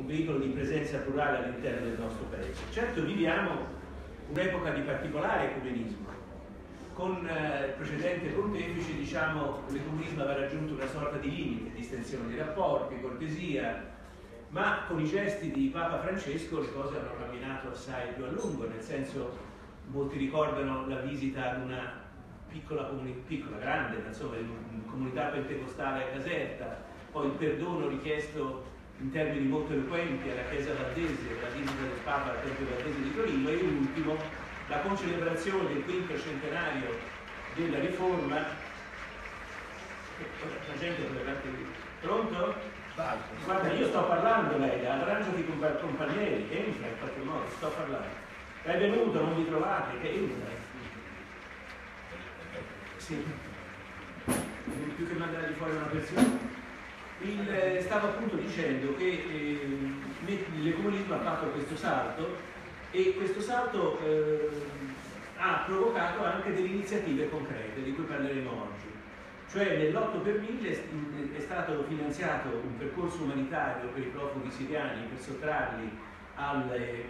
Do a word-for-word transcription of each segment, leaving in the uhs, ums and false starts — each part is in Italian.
veicolo di presenza plurale all'interno del nostro paese. Certo, viviamo un'epoca di particolare ecumenismo. Con eh, il precedente pontefice, diciamo, l'ecumenismo aveva raggiunto una sorta di limite, distensione dei rapporti, cortesia, ma con i gesti di Papa Francesco le cose hanno camminato assai più a lungo, nel senso, molti ricordano la visita ad una piccola, piccola grande, insomma, comunità pentecostale a Caserta, poi il perdono richiesto in termini molto eloquenti alla Chiesa Valdese, la visita del Papa al Tempio Valdese di Torino, e ultimo la concelebrazione del quinto centenario della Riforma. La gente potrebbe anche dire, pronto? Guarda, io sto parlando, lei, arrangiati con compagnieri, entra in qualche modo, sto parlando. È venuto, non vi trovate, che entra. Sì. Più che mandare fuori una persona. Il, eh, stavo appunto dicendo che eh, l'ecumenismo ha fatto questo salto, e questo salto eh, ha provocato anche delle iniziative concrete di cui parleremo oggi. Cioè nell'otto per mille è stato finanziato un percorso umanitario per i profughi siriani per sottrarli alle,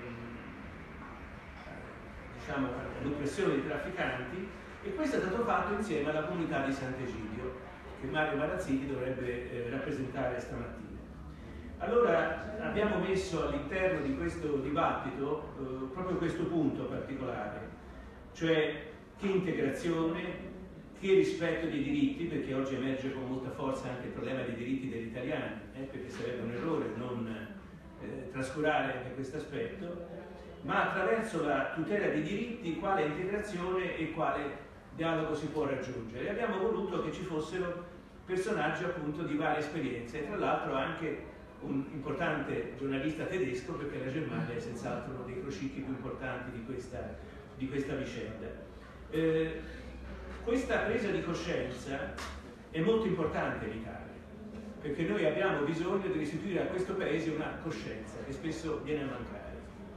diciamo, all'oppressione dei trafficanti, e questo è stato fatto insieme alla comunità di Sant'Egidio, che Mario Marazziti dovrebbe eh, rappresentare stamattina. Allora abbiamo messo all'interno di questo dibattito eh, proprio questo punto particolare, cioè che integrazione, che rispetto dei diritti, perché oggi emerge con molta forza anche il problema dei diritti degli italiani, eh, perché sarebbe un errore non eh, trascurare anche questo aspetto, ma attraverso la tutela dei diritti quale integrazione e quale dialogo si può raggiungere. E abbiamo voluto che ci fossero personaggi appunto di varie esperienze, e tra l'altro anche un importante giornalista tedesco, perché la Germania è senz'altro uno dei crocicchi più importanti di questa, di questa vicenda. Eh, Questa presa di coscienza è molto importante in Italia, perché noi abbiamo bisogno di restituire a questo Paese una coscienza che spesso viene a mancare.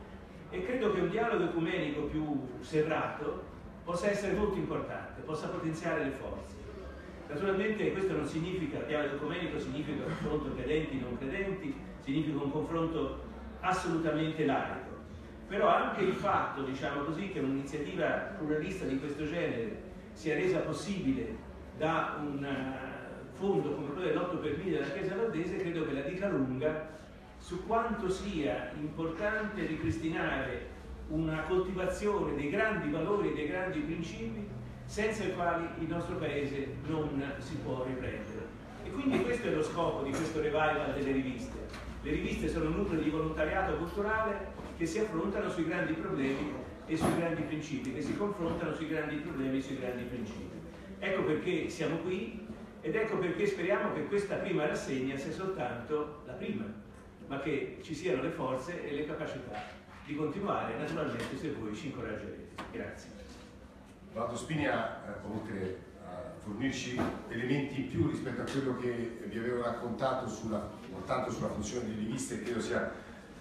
E credo che un dialogo ecumenico più serrato possa essere molto importante, possa potenziare le forze. Naturalmente questo non significa, dialogo ecumenico significa confronto credenti-non credenti, significa un confronto assolutamente laico. Però anche il fatto, diciamo così, che un'iniziativa pluralista di questo genere sia resa possibile da un fondo come quello dell'otto per mille della Chiesa Valdese, credo che la dica lunga su quanto sia importante ripristinare una coltivazione dei grandi valori e dei grandi principi senza i quali il nostro Paese non si può riprendere. E quindi questo è lo scopo di questo revival delle riviste. Le riviste sono nuclei di volontariato culturale che si affrontano sui grandi problemi e sui grandi principi, che si confrontano sui grandi problemi e sui grandi principi. Ecco perché siamo qui, ed ecco perché speriamo che questa prima rassegna sia soltanto la prima, ma che ci siano le forze e le capacità di continuare, naturalmente, se voi ci incoraggerete. Grazie. Valdo Spina, eh, oltre a fornirci elementi in più rispetto a quello che vi avevo raccontato sulla, non tanto sulla funzione delle riviste, credo sia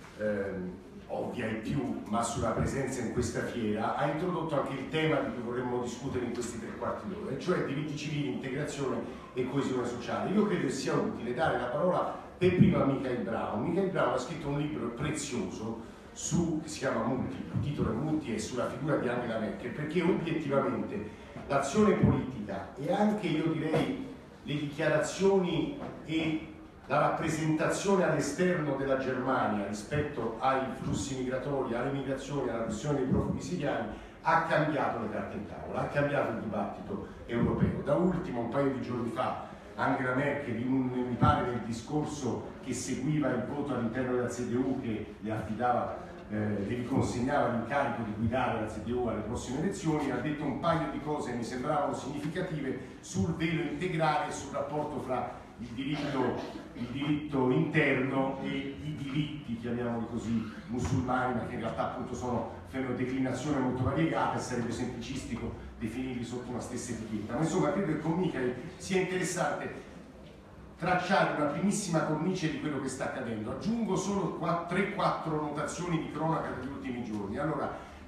ehm, ovvia in più, ma sulla presenza in questa fiera, ha introdotto anche il tema di cui vorremmo discutere in questi tre quarti d'ora, cioè diritti civili, integrazione e coesione sociale. Io credo che sia utile dare la parola per prima a Michael Braun. Michael Braun ha scritto un libro prezioso su, che si chiama Mutti, il titolo è Mutti, e sulla figura di Angela Merkel, perché obiettivamente l'azione politica e anche, io direi, le dichiarazioni e la rappresentazione all'esterno della Germania rispetto ai flussi migratori, alle migrazioni, alla questione dei profughi siriani ha cambiato le carte in tavola, ha cambiato il dibattito europeo. Da ultimo, un paio di giorni fa, Angela Merkel, in un, mi pare nel discorso che seguiva il voto all'interno della C D U, che le affidava, eh, le riconsegnava l'incarico di guidare la C D U alle prossime elezioni, ha detto un paio di cose che mi sembravano significative sul velo integrale e sul rapporto fra il diritto, il diritto interno e i diritti, chiamiamoli così, musulmani, ma che in realtà appunto sono una declinazione molto variegata e sarebbe semplicistico definirli sotto una stessa etichetta. Ma insomma credo che con Michael sia interessante tracciare una primissima cornice di quello che sta accadendo. Aggiungo solo tre quattro notazioni di cronaca degli ultimi giorni. Allora,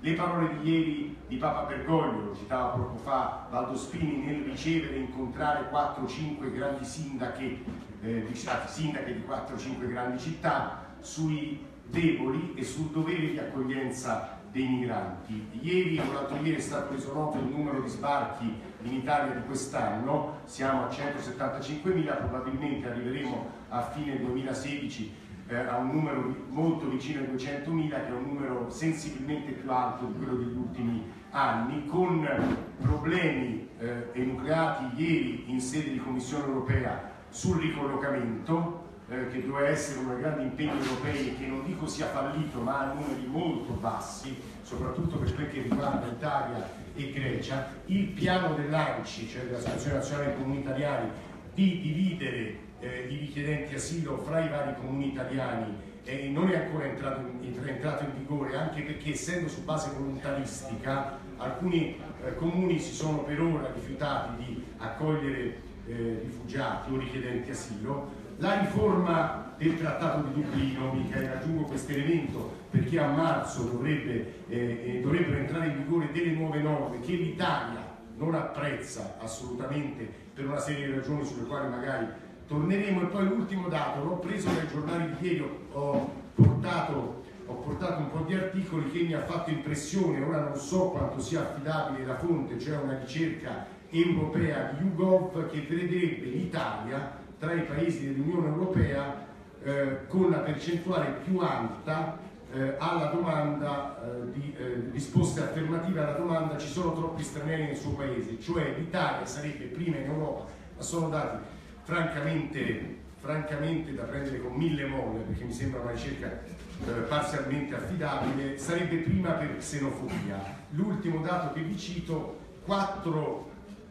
Le parole di ieri di Papa Bergoglio, lo citava poco fa Valdo Spini, nel ricevere e incontrare quattro cinque grandi sindache, eh, di, sindache di quattro cinque grandi città, sui deboli e sul dovere di accoglienza dei migranti. Ieri o l'altro ieri è stato reso noto il numero di sbarchi in Italia di quest'anno, siamo a centosettantacinquemila, probabilmente arriveremo a fine duemilasedici eh, a un numero molto vicino ai duecentomila, che è un numero sensibilmente più alto di quello degli ultimi anni, con problemi eh, enucleati ieri in sede di Commissione europea sul ricollocamento, eh, che doveva essere uno dei grandi impegni europei e che non dico sia fallito, ma ha numeri molto bassi, soprattutto per quel che riguarda Italia e Grecia. Il piano dell'A N C I, cioè dell'Associazione Nazionale dei Comuni Italiani, di dividere eh, i richiedenti asilo fra i vari comuni italiani eh, non è ancora entrato in, entrato in vigore, anche perché, essendo su base volontaristica, alcuni eh, comuni si sono per ora rifiutati di accogliere eh, rifugiati o richiedenti asilo. La riforma del Trattato di Dublino, Michele, aggiungo questo elemento perché a marzo dovrebbe, eh, dovrebbero entrare in vigore delle nuove norme che l'Italia non apprezza assolutamente per una serie di ragioni sulle quali magari torneremo. E poi l'ultimo dato, l'ho preso dai giornali di ieri, ho portato, ho portato un po' di articoli che mi ha fatto impressione, ora non so quanto sia affidabile la fonte, cioè una ricerca europea di YouGov che vedrebbe l'Italia tra i paesi dell'Unione Europea eh, con la percentuale più alta eh, alla domanda eh, di eh, risposte affermative alla domanda ci sono troppi stranieri nel suo paese, cioè l'Italia sarebbe prima in Europa, ma sono dati francamente, francamente da prendere con mille molle, perché mi sembra una ricerca eh, parzialmente affidabile, sarebbe prima per xenofobia. L'ultimo dato che vi cito, quattro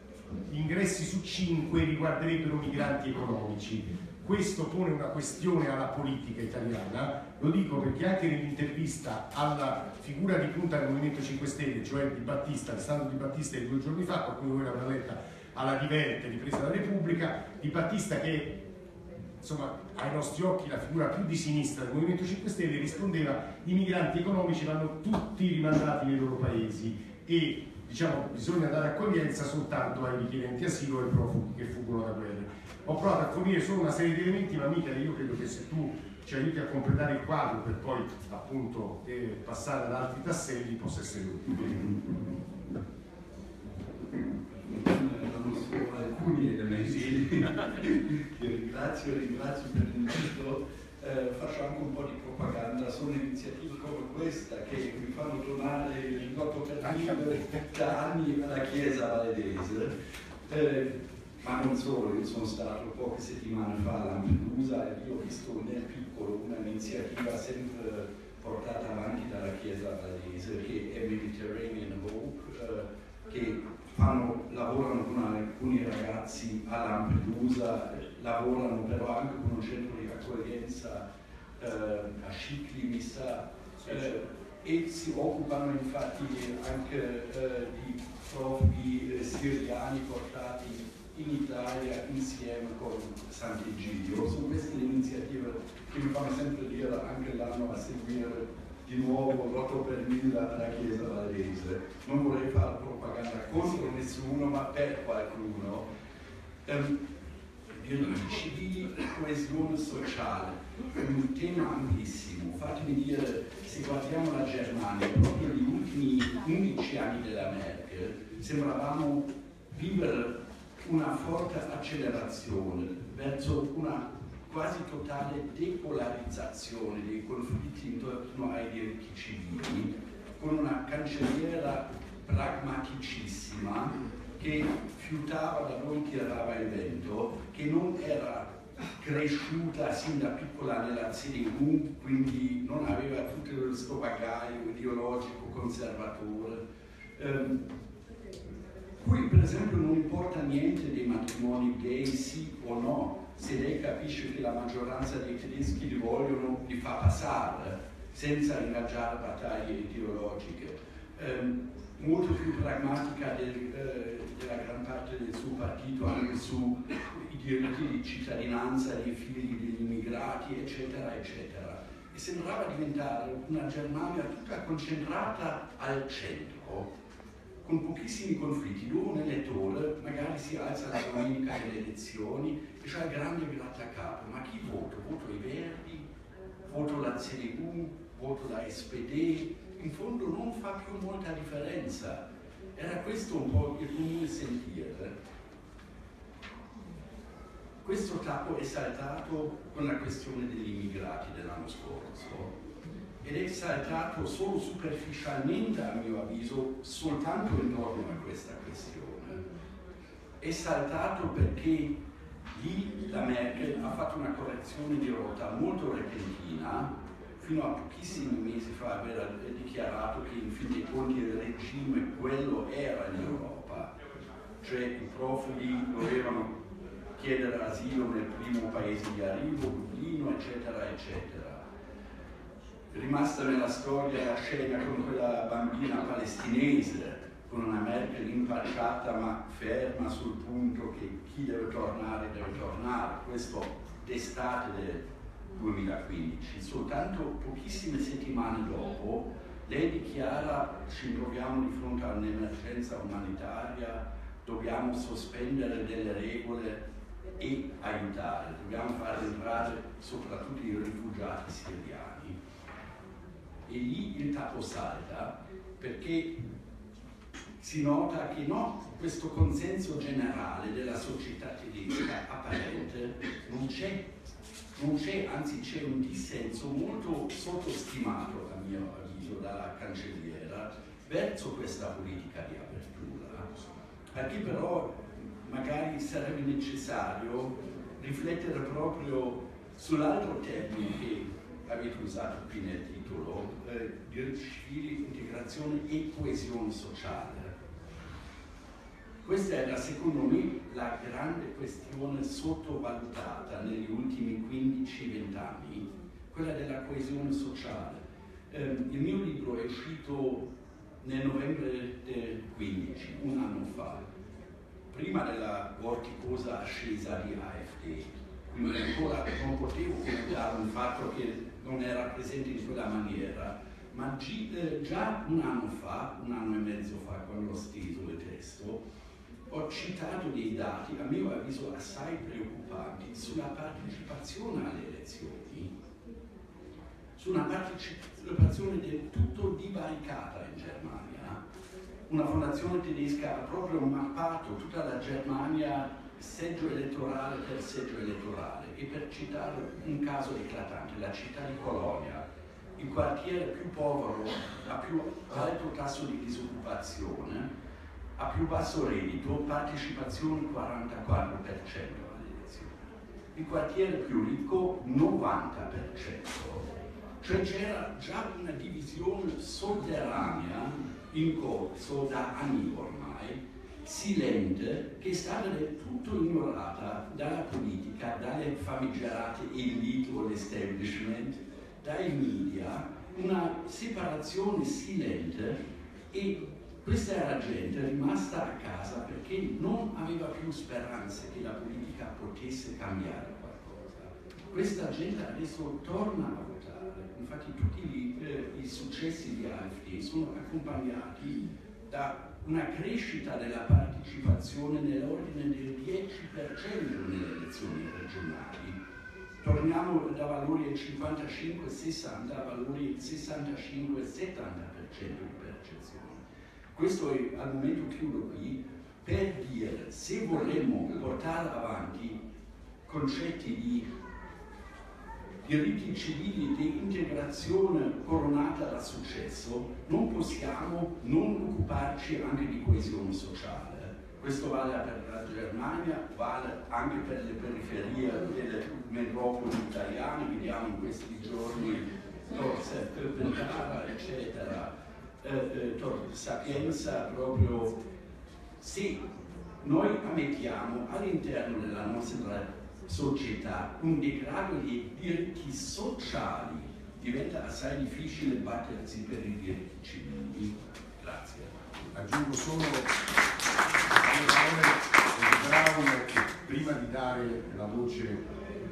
ingressi su cinque riguarderebbero migranti economici. Questo pone una questione alla politica italiana, lo dico perché anche nell'intervista alla figura di punta del Movimento cinque Stelle, cioè Di Battista, Alessandro Di Battista di due giorni fa, qualcuno di voi l'avrà letta alla Diverte, ripresa dalla Repubblica, Di Battista, che insomma ai nostri occhi la figura più di sinistra del Movimento cinque Stelle, rispondeva: i migranti economici vanno tutti rimandati nei loro paesi e diciamo bisogna dare accoglienza soltanto ai richiedenti asilo e ai profughi che fuggono da guerre. Ho provato a fornire solo una serie di elementi, ma mica io credo che se tu ci aiuti a completare il quadro per poi appunto eh, passare ad altri tasselli possa essere utile. Conosco alcuni elementi che ringrazio, ringrazio per l'invito, eh, faccio anche un po' di propaganda, sono iniziative come questa che mi fanno tornare il loco per vivere da anni alla Chiesa Valedese, eh, ma non solo. Io sono stato poche settimane fa a Lampedusa e io ho visto nel piccolo un'iniziativa sempre portata avanti dalla Chiesa Valedese che è Mediterranean Hope, eh, che fanno, lavorano con alcuni ragazzi a Lampedusa, lavorano però anche con un centro di accoglienza eh, a Scicli, mi sa, eh, e si occupano infatti anche eh, di profughi eh, siriani portati in Italia insieme con Sant'Egidio. Sono queste le iniziative che mi fanno sempre dire anche l'anno a seguire di nuovo l'otto per mille alla Chiesa Valedese. Non vorrei fare propaganda contro nessuno, ma per qualcuno. Um, diritti civili e coesione sociale è un tema amplissimo. Fatemi dire, se guardiamo la Germania, proprio negli ultimi undici anni della Merkel, sembravamo vivere una forte accelerazione verso una quasi totale depolarizzazione dei conflitti intorno ai diritti civili, con una cancelliera pragmaticissima che fiutava da non tirava il vento, che non era cresciuta sin da piccola nella C D U, quindi non aveva tutto questo bagaglio ideologico conservatore. Um, Qui per esempio non importa niente dei matrimoni gay, sì o no, se lei capisce che la maggioranza dei tedeschi li vogliono, li fa passare, senza ingaggiare battaglie ideologiche. Um, molto più pragmatica del, eh, della gran parte del suo partito anche sui diritti di cittadinanza dei figli degli immigrati, eccetera, eccetera. e sembrava diventare una Germania tutta concentrata al centro, con pochissimi conflitti, dove un elettore magari si alza la domenica delle elezioni e c'è il grande grattacapo, ma chi voto? Voto i Verdi, voto la C D U, voto la S P D, in fondo non fa più molta differenza. Era questo un po' il comune sentire. Questo tappo è saltato con la questione degli immigrati dell'anno scorso ed è saltato solo superficialmente, a mio avviso, soltanto intorno a questa questione. È saltato perché lì la Merkel ha fatto una correzione di rotta molto repentina. Fino a pochissimi mesi fa aveva dichiarato che in fin dei conti il regime quello era in Europa, cioè i profughi dovevano chiedere asilo nel primo paese di arrivo, Dublino, eccetera, eccetera. Rimasta nella storia la scena con quella bambina palestinese, con una Merkel impacciata ma ferma sul punto che chi deve tornare deve tornare, questo d'estate del duemilaquindici. Soltanto pochissime settimane dopo lei dichiara: ci troviamo di fronte a un'emergenza umanitaria, dobbiamo sospendere delle regole e aiutare, dobbiamo far entrare soprattutto i rifugiati siriani. E lì il tappo salta, perché si nota che no, questo consenso generale della società tedesca apparente non c'è, non c'è, anzi c'è un dissenso molto sottostimato, a mio avviso, dalla cancelliera verso questa politica di apertura, perché però magari sarebbe necessario riflettere proprio sull'altro termine che avete usato qui nel titolo, eh, diritti civili, integrazione e coesione sociale. Questa era, secondo me, la grande questione sottovalutata negli ultimi quindici venti anni, quella della coesione sociale. Eh, il mio libro è uscito nel novembre del quindici, un anno fa, prima della vorticosa ascesa di A F D, quindi ancora non potevo commentare un fatto che non era presente in quella maniera, ma già un anno fa, un anno e mezzo fa, quando ho steso il testo, ho citato dei dati, a mio avviso assai preoccupanti, sulla partecipazione alle elezioni, su una partecipazione del tutto divaricata in Germania. Una fondazione tedesca ha proprio mappato tutta la Germania seggio elettorale per seggio elettorale, e per citare un caso eclatante, la città di Colonia, il quartiere più povero, ha più alto tasso di disoccupazione, ha più basso reddito, partecipazione quarantaquattro per cento alle elezioni. Il quartiere più ricco novanta per cento. Cioè c'era già una divisione sotterranea in corso da anni ormai, silente, che è stata del tutto ignorata dalla politica, dalle famigerate elite o l'establishment, dai media, una separazione silente, e questa era gente rimasta a casa perché non aveva più speranze che la politica potesse cambiare qualcosa. Questa gente adesso torna a votare, infatti tutti gli, eh, i successi di A F D sono accompagnati da una crescita della partecipazione nell'ordine del dieci per cento nelle elezioni regionali. Torniamo da valori del cinquantacinque sessanta a valori sessantacinque settanta per cento di percezione. Questo è, al momento chiudo qui, per dire, se vorremmo portare avanti concetti di diritti civili di integrazione coronata da successo, non possiamo non occuparci anche di coesione sociale. Questo vale per la Germania, vale anche per le periferie delle metropoli italiane, vediamo in questi giorni Torre Perpentara, eccetera, eh, eh, Torre Sapienza, proprio se noi ammettiamo all'interno della nostra società un degrado di diritti sociali, diventa assai difficile battersi per i diritti civili. Grazie. Aggiungo solo le parole del Brown, che prima di dare la voce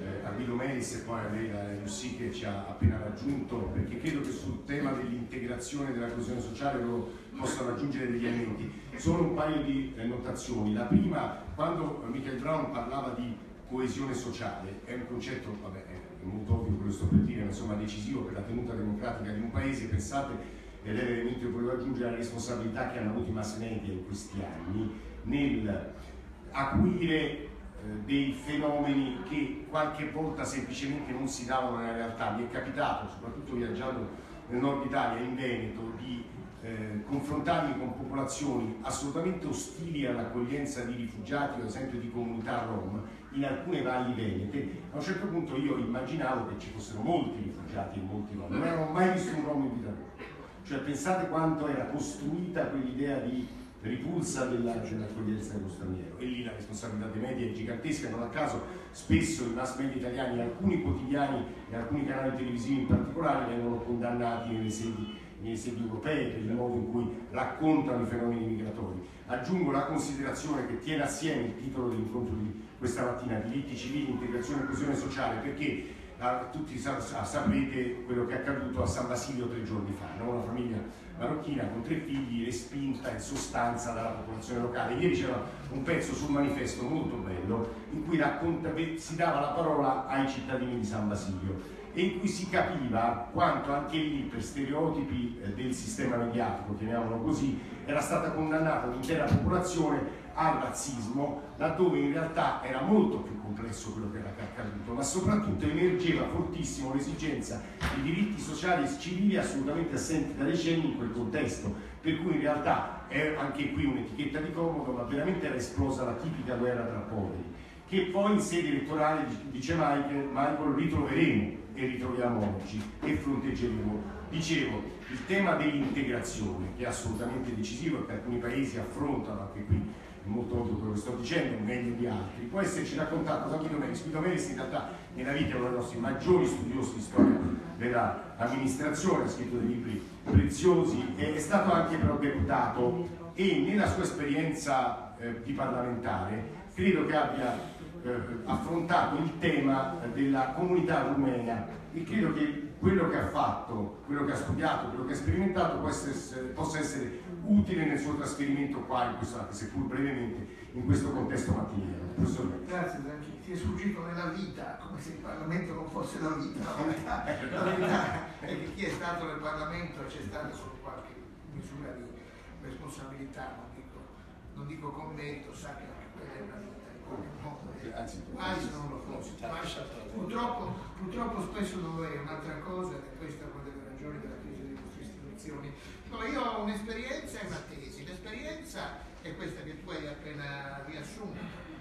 eh, a Guido Melis e poi a Leila Russi che ci ha appena raggiunto, perché credo che sul tema dell'integrazione e della coesione sociale loro possano aggiungere degli elementi. Solo un paio di eh, notazioni. La prima, quando Michael Brown parlava di coesione sociale, è un concetto, vabbè, è molto ovvio quello che sto per dire, ma insomma decisivo per la tenuta democratica di un paese. Pensate, ed è l'elemento che volevo aggiungere, la responsabilità che hanno avuto i mass media in questi anni nel acuire eh, dei fenomeni che qualche volta semplicemente non si davano nella realtà. Mi è capitato, soprattutto viaggiando nel nord Italia, in Veneto, di eh, confrontarmi con popolazioni assolutamente ostili all'accoglienza di rifugiati o ad esempio di comunità rom in alcune valli venete. A un certo punto io immaginavo che ci fossero molti rifugiati e molti rom, non avevo mai visto un rom in vita mia. Cioè pensate quanto era costruita quell'idea di ripulsa dell'accoglienza dello straniero, e lì la responsabilità dei media è gigantesca. Non a caso spesso i mass media italiani, alcuni quotidiani e alcuni canali televisivi in particolare, vengono condannati nelle sedi, nelle sedi europee per il modo in cui raccontano i fenomeni migratori. Aggiungo la considerazione che tiene assieme il titolo dell'incontro di questa mattina, diritti civili, integrazione e coesione sociale, perché Uh, tutti sa sa saprete quello che è accaduto a San Basilio tre giorni fa, no? Una famiglia marocchina con tre figli respinta in sostanza dalla popolazione locale. Ieri c'era un pezzo sul manifesto molto bello in cui racconta, si dava la parola ai cittadini di San Basilio e in cui si capiva quanto anche lì per stereotipi eh, del sistema mediatico, chiamiamolo così, era stata condannata l'intera popolazione al razzismo, laddove in realtà era molto più complesso quello che era accaduto, ma soprattutto emergeva fortissimo l'esigenza di diritti sociali e civili assolutamente assenti da decenni in quel contesto, per cui in realtà è anche qui un'etichetta di comodo, ma veramente era esplosa la tipica guerra tra poveri, che poi in sede elettorale, dice Michael, Michael ritroveremo e ritroviamo oggi e fronteggeremo. Dicevo, il tema dell'integrazione, che è assolutamente decisivo e che alcuni paesi affrontano, anche qui è molto ovvio quello che sto dicendo, meglio di altri, può esserci raccontato da Guido Melis. Guido Melis in realtà nella vita è uno dei nostri maggiori studiosi di storia dell'amministrazione, ha scritto dei libri preziosi, è stato anche però deputato e nella sua esperienza eh, di parlamentare credo che abbia eh, affrontato il tema della comunità rumena e credo che quello che ha fatto, quello che ha studiato, quello che ha sperimentato possa essere, possa essere utile nel suo trasferimento qua, in questo, anche seppur brevemente, in questo contesto mattiniero. Professor Melis. Grazie Zanchi, ti è sfuggito nella vita, come se il Parlamento non fosse la vita. La verità, la verità è che chi è stato nel Parlamento c'è stata solo qualche misura di responsabilità, non dico, non dico con merito, sa che anche quella è una vita in qualche modo. Anzi, mai se non lo fosse. Purtroppo, purtroppo spesso non lo è, un'altra cosa, e questa è una delle ragioni della crisi delle nostre istituzioni. No, io ho un'esperienza e una tesi. L'esperienza è questa che tu hai appena riassunto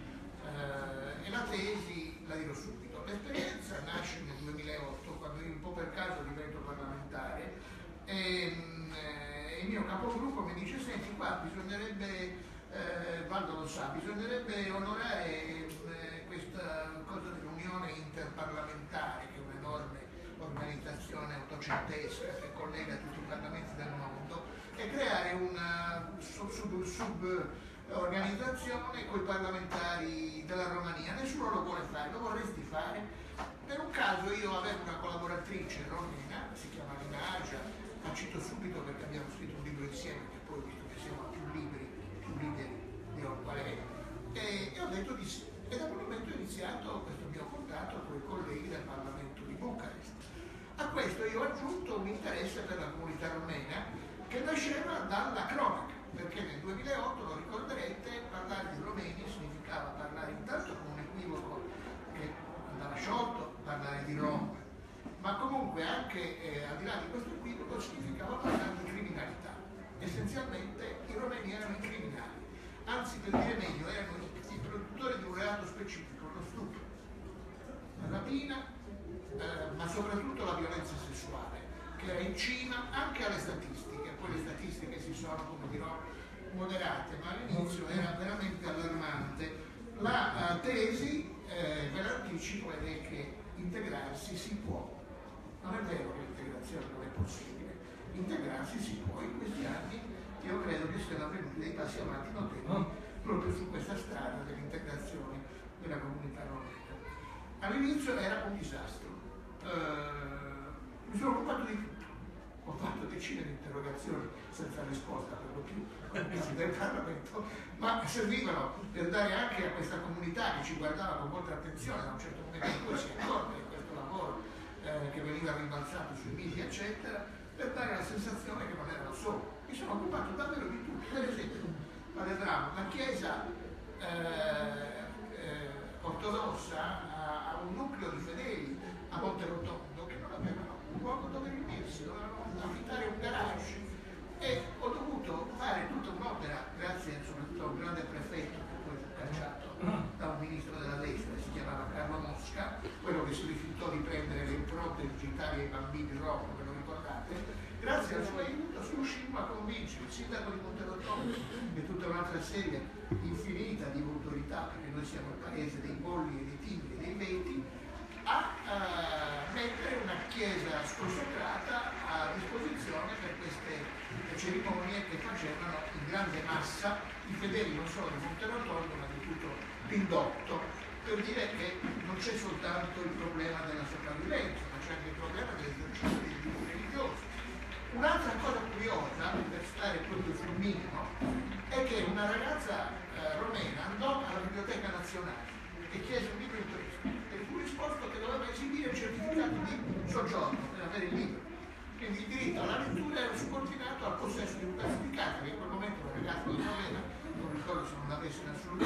uh, e la tesi la dirò subito. L'esperienza nasce nel duemilaotto, quando io un po' per caso divento parlamentare e eh, il mio capogruppo mi dice: senti qua bisognerebbe, eh, Valdo lo sa, bisognerebbe onorare eh, questa cosa dell'Unione Interparlamentare, che è un'enorme organizzazione ottocentesca che collega tutti i parlamenti del mondo, e creare una sub, sub, sub organizzazione con i parlamentari della Romania. Nessuno lo vuole fare, lo vorresti fare? Per un caso io avevo una collaboratrice romena, si chiama Linagia, la cito subito perché abbiamo scritto un libro insieme, che poi, visto che siamo più libri, più liberi, dirò qual è, e, e ho detto di sì. E da quel momento ho iniziato questo mio contatto con i colleghi del Parlamento di Bucarest. A questo io ho aggiunto un interesse per la comunità romena che nasceva dalla cronaca, perché nel duemilaotto, lo ricorderete, parlare di romeni significava parlare intanto con un equivoco che andava sciolto, parlare di Roma, ma comunque anche eh, al di là di questo equivoco significava parlare di criminalità. Essenzialmente i romeni erano i criminali, anzi per dire meglio erano i, i produttori di un reato specifico, lo stupro, la rapina, eh, ma soprattutto la violenza sessuale, che era in cima anche alle statistiche. Poi le statistiche si sono, come dirò, moderate, ma all'inizio era veramente allarmante. La uh, tesi, eh, ve l'anticipo, ed è che integrarsi si può. Non è vero che l'integrazione non è possibile, integrarsi si può. In questi anni io credo che siano avvenuti dei passi avanti notevoli proprio su questa strada dell'integrazione della comunità romena. all'inizio era un disastro. Uh, mi sono occupato di tutto, ho fatto decine di interrogazioni senza risposta per lo più del Parlamento, ma servivano per dare anche a questa comunità che ci guardava con molta attenzione, da un certo momento in cui si accorge di questo lavoro eh, che veniva rimbalzato sui media eccetera, per dare la sensazione che non erano soli. Mi sono occupato davvero di tutto. Per esempio, parlavamo, la Chiesa eh, eh, ortodossa ha, ha un nucleo di fedeli a Monterotondo che non avevano un luogo dove riunirsi, dovevano affittare un garage, e ho dovuto fare tutta un'opera, grazie soprattutto a un grande prefetto che poi fu cacciato da un ministro della destra, si chiamava Carlo Mosca, quello che si rifiutò di prendere le impronte digitali ai bambini rom, ve lo ricordate? Grazie al suo aiuto riuscimmo a convincere il sindaco di Monterotondo e tutta un'altra serie infinita di autorità, perché noi siamo il paese dei bolli e dei tigri e dei veti, a uh, mettere una chiesa sconsacrata a disposizione per queste cerimonie che facevano in grande massa i fedeli non solo di Monterotondo ma di tutto l'indotto, per dire che non c'è soltanto il problema della sopravvivenza, ma c'è anche il problema dell'esercizio dei diritti religiosi. Un'altra cosa curiosa, per stare proprio sul minimo, è che una ragazza eh, romena andò alla Biblioteca Nazionale e chiese un libro in prestito e fu risposto che doveva esibire il certificato di soggiorno per avere il libro. Quindi il diritto alla lettura era subordinato al possesso di un pezzo di carta, che in quel momento la ragazza non aveva, non ricordo se non l'avesse in assoluto,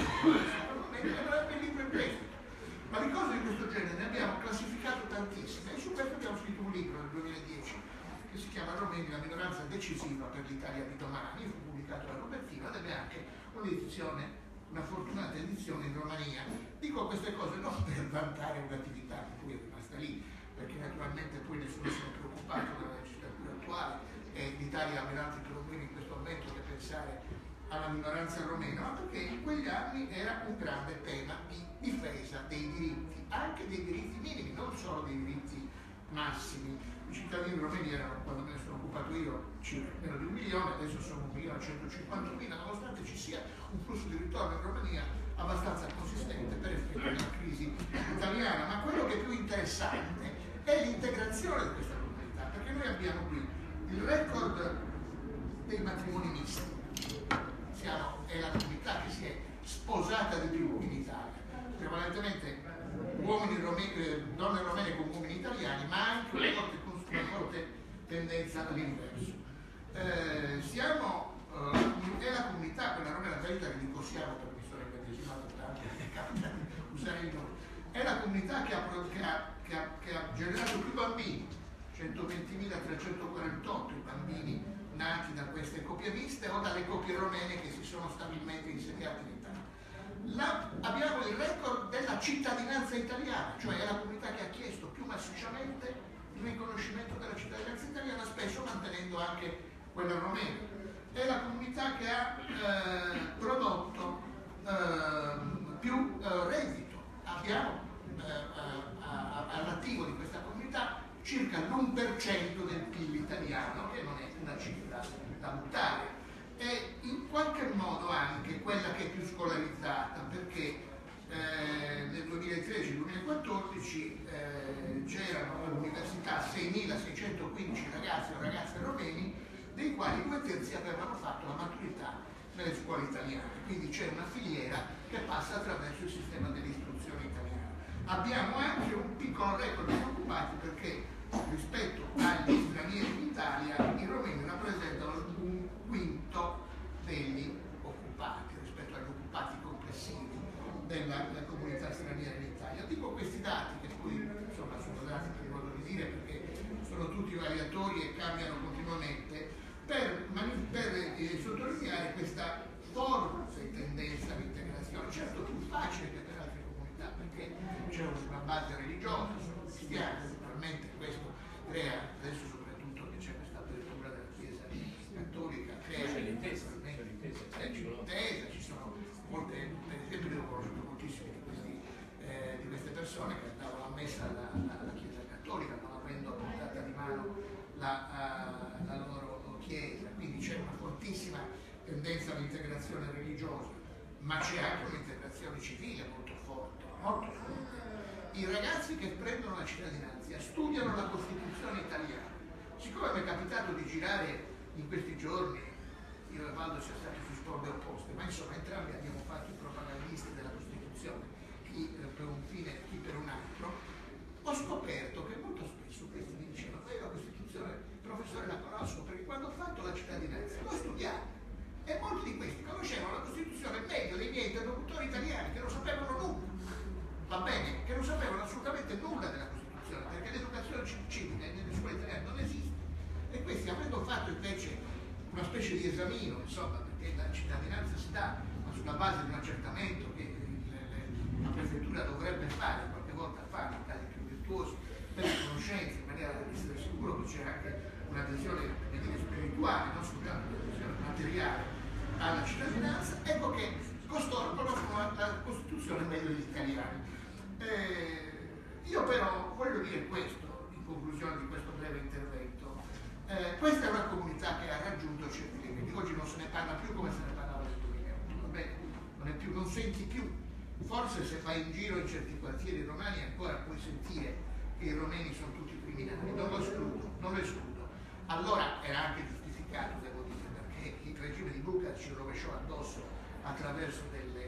e avrebbe il libro in prestito. Ma di cose di questo genere ne abbiamo classificato tantissime e su questo abbiamo scritto un libro nel duemiladieci che si chiama Romeni, la minoranza decisiva per l'Italia di domani, fu pubblicato da Robertino ed ebbe anche un'edizione, una fortunata edizione in Romania. Dico queste cose non per vantare un'attività che poi è rimasta lì, perché naturalmente poi nessuno si è preoccupato della legislatura attuale e l'Italia ha ben altri problemi in questo momento che pensare alla minoranza romena, ma perché in quegli anni era un grande tema di difesa dei diritti, anche dei diritti minimi, non solo dei diritti massimi. I cittadini romeni erano, quando me ne sono occupato io, circa meno di un milione, adesso sono un milione e centocinquantamila, nonostante ci sia un flusso di ritorno in Romania abbastanza consistente per effetto della crisi italiana. Ma quello che è più interessante è l'integrazione di questa comunità, perché noi abbiamo qui il record dei matrimoni misti. Siamo, è la comunità che si è sposata di più in Italia, prevalentemente uomini romeni, eh, donne romene con uomini italiani, ma anche una forte, una forte tendenza all'inverso. Eh, siamo, eh, è la comunità, quella romena italiana che dico siamo perché mi sono immedesimato tanto, che capita di usare il nome, è la comunità che ha, che ha, che ha, che ha generato più bambini, centoventimilatrecentoquarantotto i bambini nati da queste coppie miste o dalle coppie romene che si sono stabilmente insediate in Italia. La, abbiamo il record della cittadinanza italiana, cioè è la comunità che ha chiesto più massicciamente il riconoscimento della cittadinanza italiana, spesso mantenendo anche quella romena. È la comunità che ha eh, prodotto eh, più eh, reddito. Abbiamo eh, all'attivo di questa comunità circa l'uno per cento del P I L italiano, che non è una cifra da buttare. E in qualche modo anche quella che è più scolarizzata, perché eh, nel duemilatredici duemilaquattordici eh, c'erano all'università seimilaseicentoquindici ragazzi o ragazze romeni, dei quali due terzi avevano fatto la maturità nelle scuole italiane. Quindi c'è una filiera che passa attraverso il sistema dell'istruzione italiana. Abbiamo anche un piccolo record di occupati, perché rispetto agli stranieri in Italia i romeni rappresentano un quinto degli occupati rispetto agli occupati complessivi della, della comunità straniera in Italia. Dico questi dati che poi insomma sono dati per modo di dire perché sono tutti variatori e cambiano continuamente per, per eh, sottolineare questa forte tendenza all'integrazione, certo più facile che per altre comunità perché c'è una base religiosa, sono cristiani, naturalmente questo crea, adesso soprattutto che c'è questa apertura della Chiesa cattolica, crea c'è l'intesa, c'è l'intesa, ci sono molte, per esempio io ho conosciuto moltissimi di, questi, eh, di queste persone che andavano a messa alla, alla Chiesa cattolica non avendo portata di mano la, uh, la loro Chiesa, quindi c'è una fortissima tendenza all'integrazione religiosa, ma c'è anche un'integrazione civile molto forte, molto forte. i ragazzi che prendono la cittadinanza studiano la Costituzione italiana. Siccome mi è capitato di girare in questi giorni, io e Valdo siamo stati su sponde opposte, ma insomma entrambi abbiamo fatto i propagandisti della Costituzione, chi per un fine e chi per un altro, ho scoperto che molto spesso questi mi dicevano: ma io la Costituzione, professore, la conosco perché quando ho fatto la cittadinanza l'ho studiata, e molti di questi conoscevano la Costituzione meglio dei miei interlocutori italiani che non sapevano nulla, va bene, che non sapevano assolutamente nulla della Costituzione, perché l'educazione civica nelle scuole italiane non esiste. E questi, avendo fatto invece una specie di esamino, insomma, perché la cittadinanza si dà ma sulla base di un accertamento che la prefettura dovrebbe fare, qualche volta fa nei casi più virtuosi, per le conoscenze, in maniera da essere sicuro che c'era anche un'adesione spirituale, non soltanto un'adesione materiale alla cittadinanza, ecco che costoro conoscono la, la Costituzione meglio degli italiani. Eh, io però voglio dire questo, in conclusione di questo breve intervento. Eh, questa è una comunità che ha raggiunto certi limiti. Oggi non se ne parla più come se ne parlava nel duemilaotto, va bene? Non, è più, non senti più. Forse se vai in giro in certi quartieri romani ancora puoi sentire che i romeni sono tutti criminali, non lo escludo, non lo escludo. Allora era anche giustificato, devo dire, perché il regime di Bucca ci rovesciò addosso attraverso delle,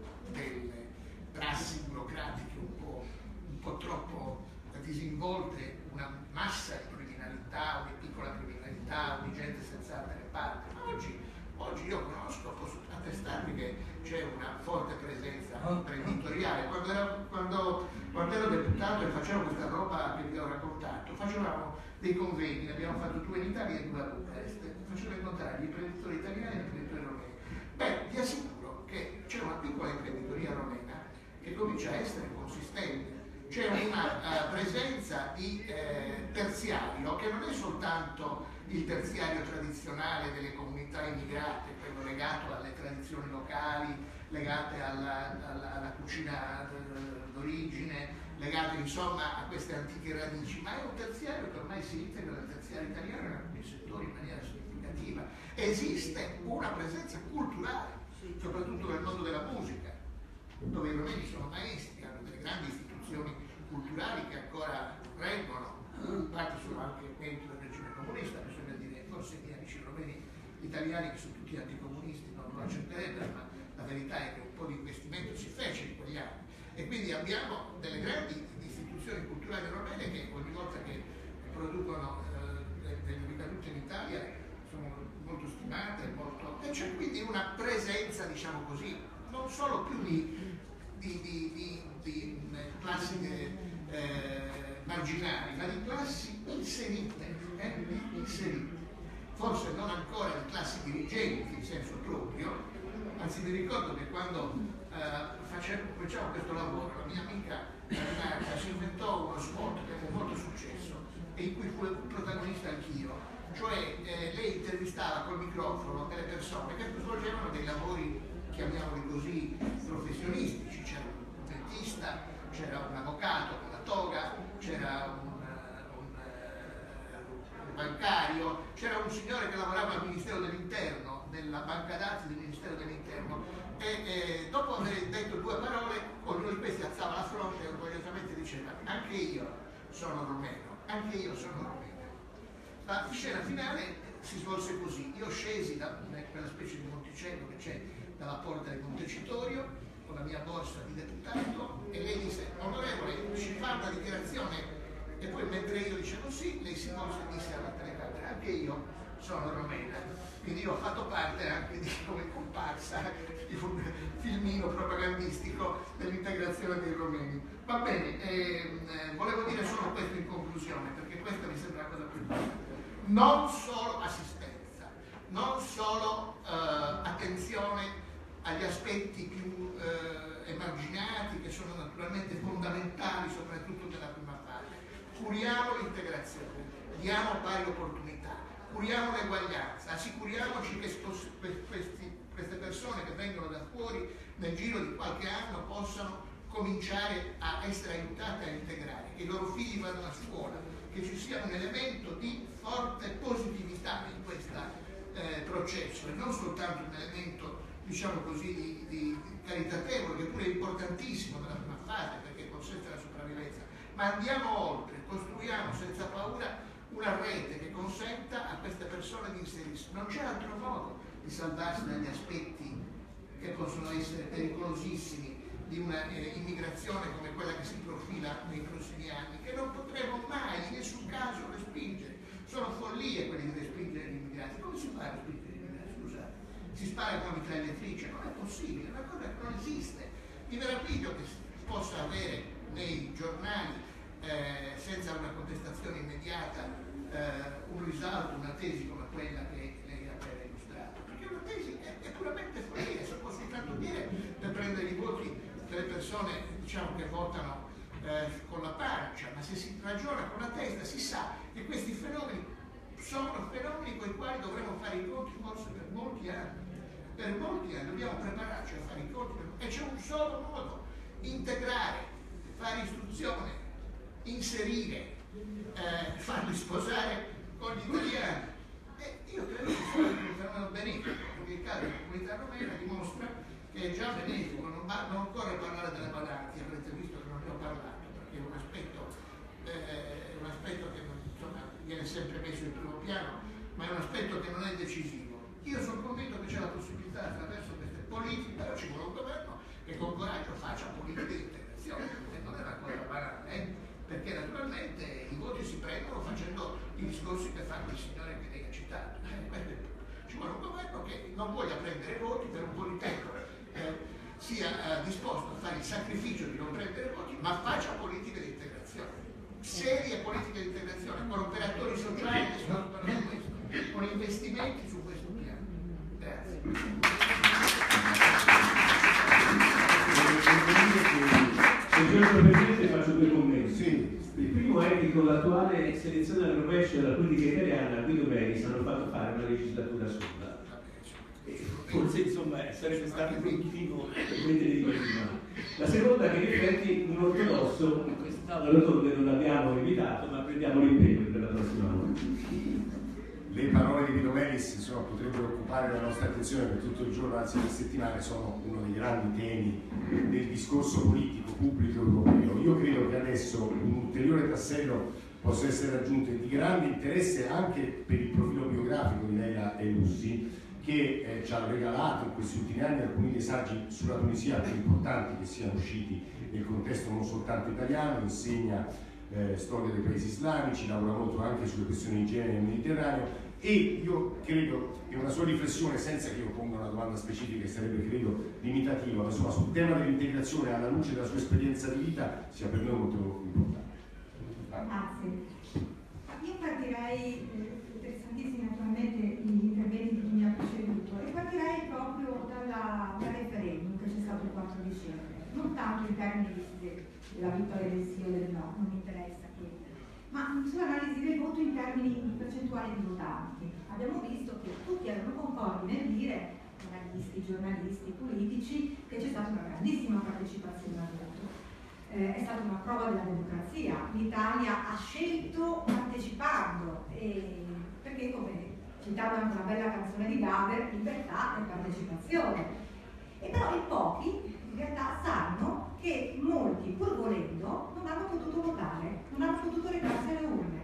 delle prassi burocratiche un po', un po' troppo disinvolte, una massa di criminalità, o di piccola criminalità, o di gente senza altre parte. Ma oggi, oggi io conosco, posso attestarvi che c'è una forte presenza imprenditoriale. Quando ero, quando, quando ero deputato e facevo questa roba che vi ho raccontato, facevamo dei convegni, ne abbiamo fatto due in Italia e due a Bucarest, facevo incontrare gli imprenditori italiani e gli imprenditori romeni. Beh, vi assicuro che c'è una piccola imprenditoria romena che comincia a essere consistente. C'è una uh, presenza di eh, terziario che non è soltanto il terziario tradizionale delle comunità immigrate, quello legato alle tradizioni locali, legate alla, alla, alla cucina d'origine, legate insomma a queste antiche radici, ma è un terziario che ormai si integra nel terziario italiano in alcuni settori in maniera significativa. Esiste una presenza culturale, soprattutto nel mondo della musica, dove i romeni sono maestri, hanno delle grandi istituzioni culturali che ancora reggono, in parte sono anche merito del regime comunista, bisogna dire, forse gli amici romeni italiani che sono tutti anticomunisti non lo accetterebbero, ma la verità è che un po' di investimento si fece in quegli anni. E quindi abbiamo delle grandi istituzioni culturali romene che ogni volta che producono eh, delle ricadute in Italia sono molto stimate, molto... e c'è quindi una presenza, diciamo così, non solo più di, di, di, di, di classi eh, marginali, ma di classi inserite, eh, inserite. Forse non ancora di classi dirigenti in senso proprio, anzi mi ricordo che quando eh, facevo, facciamo questo lavoro, la mia amica Renata si inventò uno spot che ebbe molto successo e in cui fu protagonista anch'io, cioè eh, lei intervistava col microfono delle persone che svolgevano dei lavori, chiamiamoli così, professionistici. C'era un dentista, c'era un avvocato con la toga, c'era un, un, un bancario, c'era un signore che lavorava al Ministero dell'Interno, nella banca dati del Ministero dell'Interno, e, e dopo aver detto due parole ognuno di questi alzava la fronte e orgogliosamente diceva: anche io sono romeno, anche io sono romeno. La scena finale si svolse così: io scesi da quella specie di monticello che c'è dalla porta di Montecitorio con la mia borsa di deputato e lei disse: onorevole, ci fa una dichiarazione? E poi mentre io dicevo sì, lei si volse e disse alla telecamera: anche io sono romena. Quindi io ho fatto parte anche di, come comparsa, di un filmino propagandistico dell'integrazione dei romeni. Va bene, eh, volevo dire solo questo in conclusione, perché questa mi sembra la cosa più importante. Non solo assistenza, non solo eh, attenzione agli aspetti più eh, emarginati, che sono naturalmente fondamentali, soprattutto nella prima fase. Curiamo l'integrazione, diamo pari opportunità, curiamo l'eguaglianza, assicuriamoci che questi, queste persone che vengono da fuori nel giro di qualche anno possano cominciare a essere aiutate a integrare, che i loro figli vadano a scuola, che ci sia un elemento di forte positività in questo eh, processo e non soltanto un elemento, diciamo così, di, di caritatevole, che pure è importantissimo nella prima fase, perché senso della sopravvivenza, ma andiamo oltre, costruiamo senza paura una rete che consenta a queste persone di inserirsi. Non c'è altro modo di salvarsi dagli aspetti che possono essere pericolosissimi di una eh, immigrazione come quella che si profila nei prossimi anni, che non potremo mai in nessun caso respingere. Sono follie quelli di respingere gli immigrati. Come si fa a respingere gli immigrati? Scusate, si spara con mitragliatrice, non è possibile, è una cosa che non esiste. Mi meraviglio che si possa avere nei giornali eh, senza una contestazione immediata eh, un risalto, una tesi come quella che lei ha appena illustrato, perché una tesi è, è puramente follia, si può soltanto dire per prendere i voti delle persone, diciamo, che votano eh, con la pancia, ma se si ragiona con la testa si sa che questi fenomeni sono fenomeni con i quali dovremo fare i conti forse per molti anni. Per molti anni dobbiamo prepararci a fare i conti e c'è un solo modo: integrare, fare istruzione, inserire, eh, farli sposare con gli italiani. E io credo che sia un fenomeno benefico, perché il caso della comunità romena dimostra che è già benefico, non, va, non occorre parlare delle badanti, avrete visto che non ne ho parlato, perché è un aspetto, eh, un aspetto che insomma, viene sempre messo in primo piano, ma è un aspetto che non è decisivo. Io sono convinto che c'è la possibilità attraverso queste politiche, però ci vuole un governo che con coraggio faccia politiche di integrazione, e non è una cosa banale, eh? Perché naturalmente i voti si prendono facendo i discorsi che fanno il signore che lei ha citato. Eh, ci vuole un governo che non voglia prendere voti per un po' di tempo, eh, sia eh, disposto a fare il sacrificio di non prendere voti, ma faccia politiche di integrazione, serie politiche di integrazione, con operatori sociali che si occupano di questo, con investimenti su questo piano. Grazie. Signor Presidente, faccio due commenti. Sì. Il primo è che con l'attuale selezione al rovescio della politica italiana, Guido Melis hanno fatto fare una legislatura sola. Forse insomma sarebbe stato produttivo mettere di prima. La seconda, che in effetti un ortodosso in quest'aula rotonda non l'abbiamo invitato, ma prendiamo l'impegno per la prossima volta. Le parole di Guido Melis insomma, potrebbero occupare la nostra attenzione per tutto il giorno, anzi per settimane, sono uno dei grandi temi del discorso politico pubblico europeo. Io credo che adesso un ulteriore tassello possa essere raggiunto di grande interesse anche per il profilo biografico di Leila Elussi, che eh, ci ha regalato in questi ultimi anni alcuni dei saggi sulla Tunisia più importanti che siano usciti nel contesto non soltanto italiano, insegna eh, storia dei paesi islamici, lavora molto anche sulle questioni di igiene nel Mediterraneo, e io credo che una sua riflessione, senza che io ponga una domanda specifica che sarebbe credo limitativa, ma insomma sul tema dell'integrazione alla luce della sua esperienza di vita sia per noi molto importante. Grazie. Io partirei, eh, interessantissimi naturalmente gli interventi di chi mi ha preceduto, e partirei proprio dalla, dal referendum che c'è stato il quattro dicembre, non tanto in termini di, della vittoria del sì o del no, non mi interessa che, ma sull'analisi del voto in termini di percentuale di votanti. Abbiamo visto che tutti erano concordi nel dire, analisti, giornalisti, politici, che c'è stata una grandissima partecipazione al voto. Eh, è stata una prova della democrazia. L'Italia ha scelto partecipando, e, perché come citavo anche una bella canzone di Gaber, libertà e partecipazione. E però in pochi in realtà sanno che molti, pur volendo, non hanno potuto votare, non hanno potuto recarsi alle urne.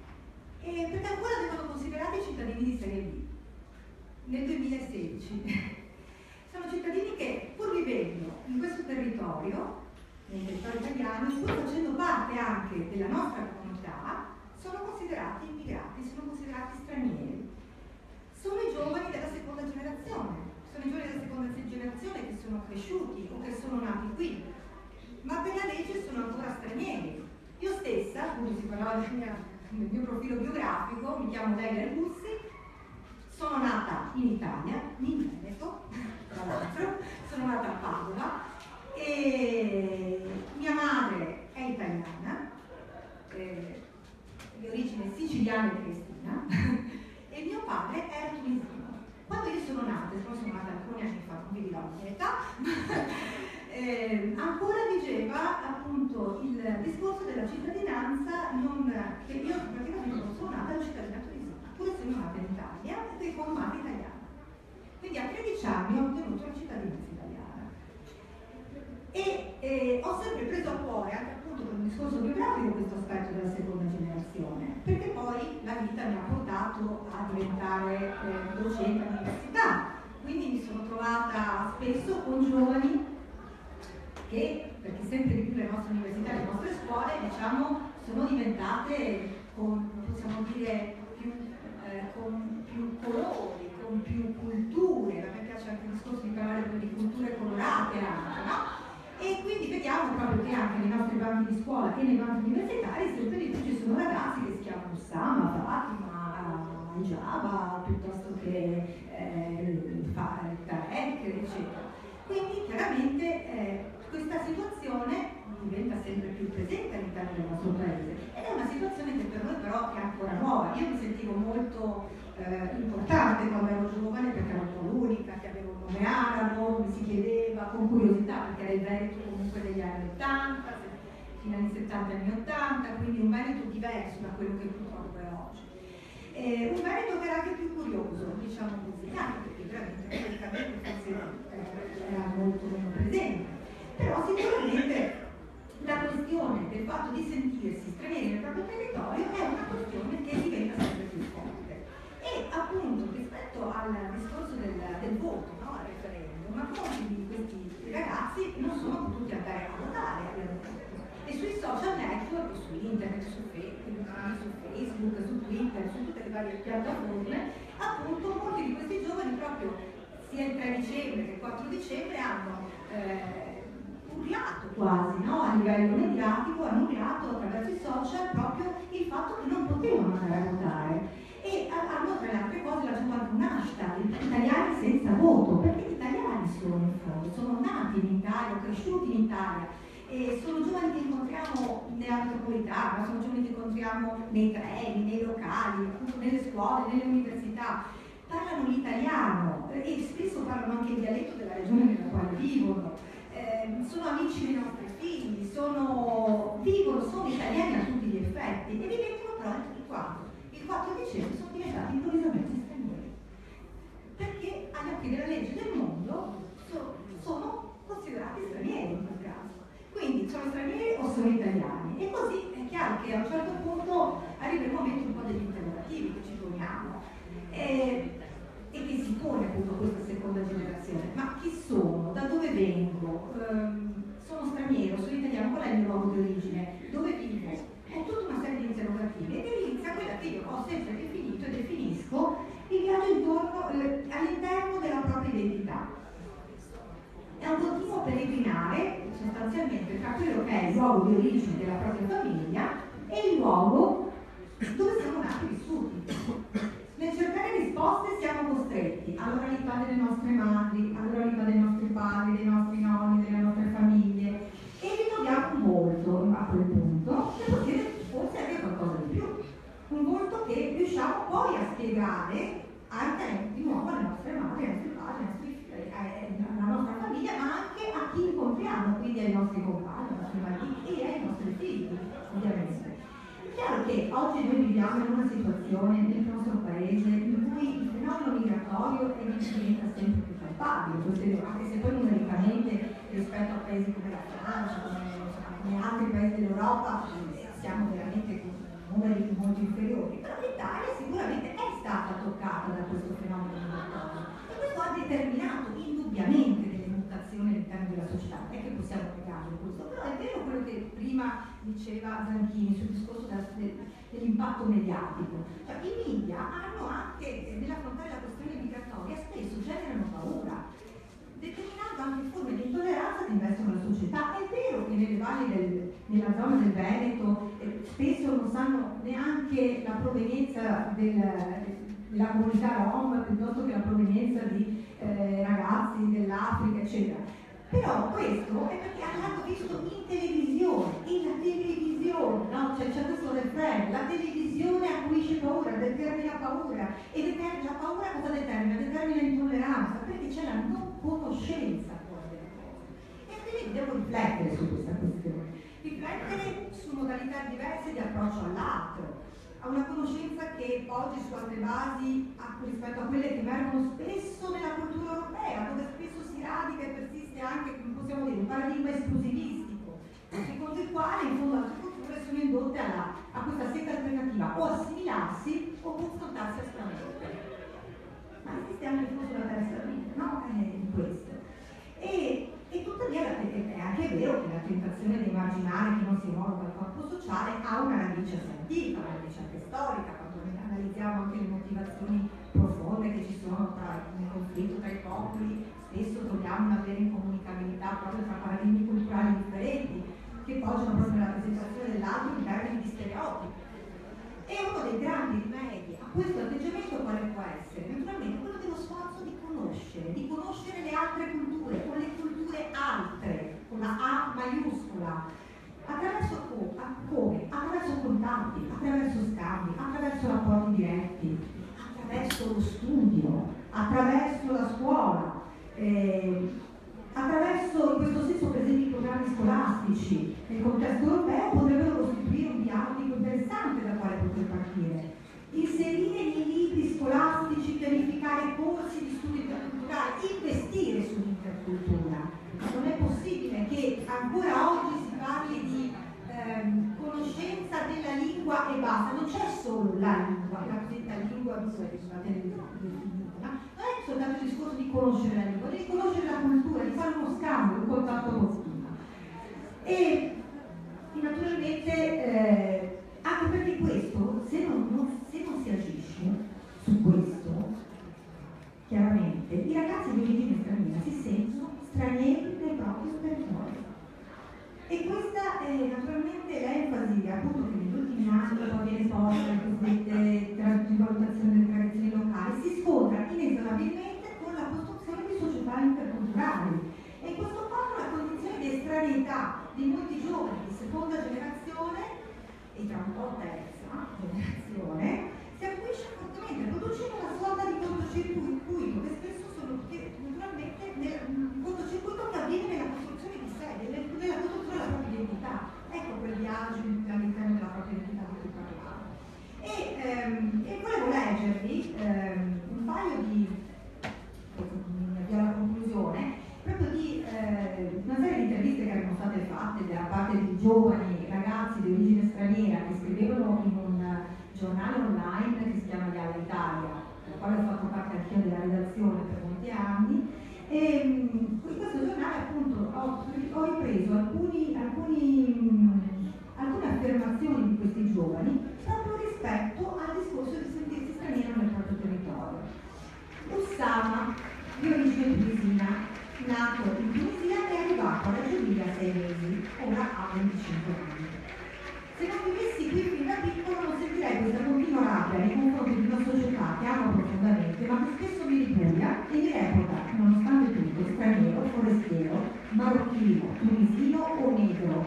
E perché ancora vengono considerati cittadini di serie B nel duemilasedici. Sono cittadini che, pur vivendo in questo territorio, nel territorio italiano, pur facendo parte anche della nostra comunità, sono considerati immigrati, sono considerati stranieri. Sono i giovani della seconda generazione, sono i giovani della seconda generazione che sono cresciuti o che sono nati qui, ma per la legge sono ancora stranieri. Io stessa, quando si parlava del mio, del mio profilo biografico, mi chiamo Leila Elussi, sono nata in Italia, in Veneto, tra l'altro, sono nata a Padova, e mia madre è italiana, eh, di origine siciliana e triestina, e mio padre era tunisino. Quando io sono nata, sono nata alcuni anni fa, non vi dirò la mia età, eh, ancora vigeva appunto il discorso della cittadinanza, non, che io praticamente non sono nata alla cittadina tunisina, pur essendo nata in Italia e con madre italiana. Quindi a tredici anni ho ottenuto la cittadinanza italiana. E eh, ho sempre preso a cuore, la vita mi ha portato a diventare eh, docente all'università, quindi mi sono trovata spesso con giovani che, perché sempre di più le nostre università e le nostre scuole, diciamo, sono diventate, con, possiamo dire, più, eh, con più colori, con più culture. A me piace anche il discorso di parlare di culture colorate anche, no? E quindi vediamo proprio che anche nei nostri banchi di scuola e nei banchi universitari sempre di più ci sono ragazzi che si chiamano Sama, Fatima, Java, piuttosto che eh, Tarek, eccetera. Quindi chiaramente eh, questa situazione diventa sempre più presente all'interno del nostro paese ed è una situazione che per noi però è ancora nuova. Io mi sentivo molto eh, importante quando ero giovane perché ero un po' l'unica che aveva un nome arabo, mi si chiedeva con curiosità perché era il Veneto comunque degli anni ottanta, fino agli settanta anni ottanta, quindi un Veneto diverso da quello che purtroppo è oggi. Eh, un Veneto che era anche più curioso, diciamo così, anche perché veramente praticamente forse eh, era molto meno presente. Però sicuramente la questione del fatto di sentirsi stranieri nel proprio territorio è una questione che diventa sempre più forte. E appunto rispetto al discorso del, del voto, no, al referendum, molti di questi ragazzi non sono potuti andare a votare all'elettorale. E sui social network, su internet, su Facebook, su Facebook, su Twitter, su tutte le varie piattaforme, appunto molti di questi giovani proprio sia il tre dicembre che il quattro dicembre hanno eh, urlato quasi, no? A livello mediatico, hanno urlato attraverso i social proprio il fatto che non potevano andare a votare. E hanno tra le altre cose lanciato anche un hashtag, italiani senza voto, perché gli italiani sono in fondo, sono nati in Italia, cresciuti in Italia. E sono giovani che incontriamo nella metropolitana, sono giovani che incontriamo nei treni, nei locali, appunto nelle scuole, nelle università, parlano l'italiano e spesso parlano anche il dialetto della regione nella quale vivono, eh, sono amici dei nostri figli, sono, vivono, sono italiani a tutti gli effetti e diventano però tutti quanti. Il quattro dicembre sono diventati improvvisamente stranieri, perché agli occhi della legge del mondo so, sono considerati stranieri in quel caso. Quindi sono stranieri o sono italiani? E così è chiaro che a un certo punto arriva il momento un po' degli interrogativi che ci poniamo e, e che si pone appunto questa seconda generazione. Ma chi sono? Da dove vengo? Um, sono straniero? Sono italiano? Qual è il mio luogo di origine? Dove vivo? È tutta una serie di interrogativi ed inizia quella che io ho sempre definito e definisco il viaggio intorno eh, all'interno della propria identità. È un continuo peregrinare sostanzialmente tra quello che è il luogo di origine della propria famiglia e il luogo dove siamo nati e vissuti. Nel cercare risposte siamo costretti all'oralità delle nostre madri, all'oralità dei nostri padri, dei nostri nonni, delle nostre famiglie e ritroviamo un volto a quel punto che vuol dire forse anche qualcosa di più. Un volto che riusciamo poi a spiegare anche di nuovo alle nostre madri, ai nostri padri, ai nostri alla nostra famiglia, ma anche a chi incontriamo, quindi ai nostri compagni, ai nostri mariti e ai nostri figli, ovviamente. È chiaro che oggi noi viviamo in una situazione nel nostro paese in cui il fenomeno migratorio diventa sempre più palpabile, anche se poi numericamente rispetto a paesi come la Francia, come, come altri paesi dell'Europa, siamo veramente con numeri molto inferiori, però l'Italia sicuramente è stata toccata da questo fenomeno migratorio. Questo ha determinato indubbiamente delle mutazioni all'interno della società, non è che possiamo negarlo questo, però è vero quello che prima diceva Zanchini sul discorso dell'impatto mediatico. Cioè, i media hanno anche, nell'affrontare la questione migratoria, spesso generano paura, determinando anche forme di intolleranza che investono la società. È vero che nelle valli del, nella zona del Veneto eh, spesso non sanno neanche la provenienza del della comunità rom piuttosto che la provenienza di eh, ragazzi dell'Africa, eccetera. Però questo è perché hanno visto in televisione, in la televisione, no? Cioè, c'è questo refrain, la televisione acuisce paura, determina paura, e determina, la paura cosa determina? Determina intolleranza, perché c'è la non conoscenza delle cose. E quindi devo riflettere su questa questione, riflettere su modalità diverse di approccio all'altro, a una conoscenza che oggi su altre basi rispetto a quelle che emergono spesso nella cultura europea, dove spesso si radica e persiste anche, come possiamo dire, un paradigma esclusivistico, secondo il quale in fondo altre culture sono indotte alla, a questa secca alternativa, o assimilarsi o confrontarsi astramente. Ma esiste anche il flusso della terza vita, no? Eh, in questo. E, e tuttavia è anche vero che la tentazione di immaginare che non si muove dal corpo sociale ha una radice antica, una radice anche storica, quando analizziamo anche le motivazioni profonde che ci sono tra, nel conflitto tra i popoli, spesso troviamo una vera incomunicabilità proprio tra paradigmi culturali differenti, che poggiano proprio nella presentazione dell'altro in termini di stereotipi. E uno dei grandi rimedi a questo atteggiamento quale può essere? Naturalmente quello dello sforzo di conoscere, di conoscere le altre culture, o le culture altre, con la A maiuscola, attraverso co- a- come? Attraverso contatti, attraverso scambi, attraverso rapporti diretti, attraverso lo studio, attraverso la scuola, eh, attraverso in questo senso per esempio i programmi scolastici nel contesto europeo potrebbero costituire un dialogo interessante da quale poter partire. Inserire nei libri scolastici, pianificare corsi di studio interculturale, investire sull'intercultura. Non è possibile che ancora oggi si parli di ehm, conoscenza della lingua e basta, non c'è solo la lingua, la cosiddetta lingua definita, non è soltanto il discorso di conoscere la lingua, di conoscere la cultura, di fare uno scambio, un contatto emotivo. E naturalmente eh, anche perché questo, se non, non, se non si agisce su questo, chiaramente i ragazzi di origine straniera si sentono stranieri nel proprio territorio. E questa è naturalmente l'enfasi appunto che negli ultimi anni poi viene posta alle cosiddette valutazioni delle tradizioni locali, si scontra inesorabilmente con la costruzione di società interculturali. E in questo modo la condizione di estraneità di molti giovani di seconda generazione e tra un po' terza generazione si acuisce fortemente, producendo una sorta di cortocircuito che spesso sono che, naturalmente nel, un cortocircuito che avviene nella costruzione di sé, nella, nella costruzione della propria identità. Ecco quel viaggio all'interno della propria identità di cui parlavo. E, ehm, e volevo leggervi ehm, un paio di, mi avvio alla conclusione, proprio di eh, una serie di interviste che erano state fatte da parte di giovani ragazzi di origine straniera che scrivevano in un giornale online che si chiama Yalla Italia, del quale ho fatto parte anch'io della redazione per molti anni. E in questo giornale appunto ho, ho ripreso alcuni, alcuni, alcune affermazioni di questi giovani proprio rispetto al discorso di sentirsi straniero nel proprio territorio. Ussama, di origine tunisina, nato in Tunisia, è arrivato alla Giulia a sei mesi, ora ha venticinque anni. Se non vivessi qui fin da piccolo non sentirei questa continua rabbia nei confronti di una società che amo profondamente, ma che spesso mi ripugna e mi reputa, nonostante tutto, straniero, forestiero, marocchino, tunisino o negro.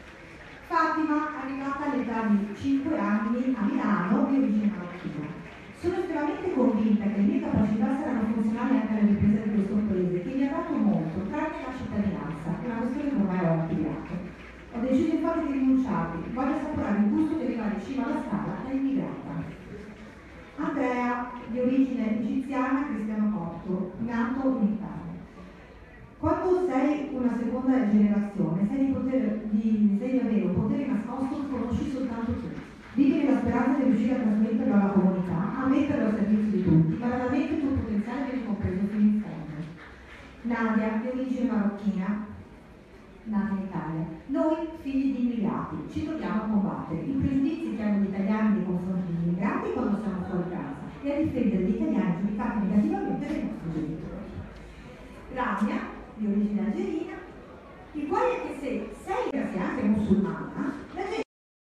Fatima, arrivata all'età di cinque anni a Milano, di origine marocchina. Sono estremamente convinta che le mie capacità saranno funzionali anche alla ripresa di questo paese, che mi ha dato molto, tranne la cittadinanza, una questione che ormai ho ampliato. Ho deciso infatti di rinunciarvi, voglio assaporare il gusto di arrivare in cima alla scala da immigrata. Andrea, di origine egiziana, cristiano copto, nato in Italia. Quando sei una seconda generazione, sei di, poter, di, sei di avere un potere nascosto che conosci soltanto tu. Vivi nella speranza di riuscire a trasmetterlo alla comunità, a metterlo al servizio di tutti, ma raramente il tuo potenziale viene compreso fino in fondo. Nadia, di origine marocchina, nata in Italia. Noi, figli di immigrati, ci troviamo a combattere i pregiudizi che hanno gli italiani nei confronti degli immigrati quando siamo fuori casa e a difendere gli italiani giudicati negativamente dai nostri genitori. Ramia, di origine algerina, il quale è che se sei anche musulmana, la gente